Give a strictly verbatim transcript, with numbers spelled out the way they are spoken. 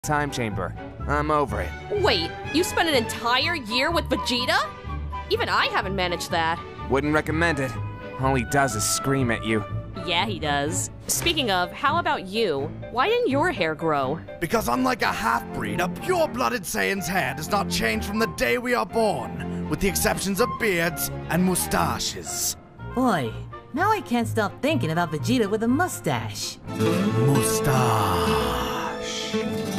time chamber. I'm over it. Wait, you spent an entire year with Vegeta? Even I haven't managed that. Wouldn't recommend it. All he does is scream at you. Yeah, he does. Speaking of, how about you? Why didn't your hair grow? Because unlike a half-breed, a pure-blooded Saiyan's hair does not change from the day we are born, with the exceptions of beards and mustaches. Boy, now I can't stop thinking about Vegeta with a mustache. Mustache.